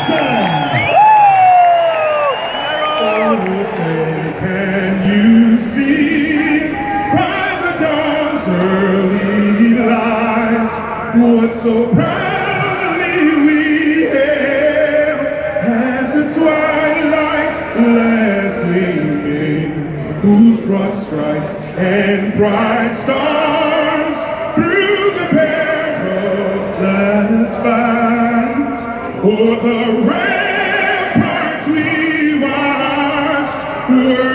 Can you see by the dawn's early light what so proudly we hailed at the twilight's last gleaming, whose broad stripes and bright stars through the perilous fight o'er the ramparts we watched were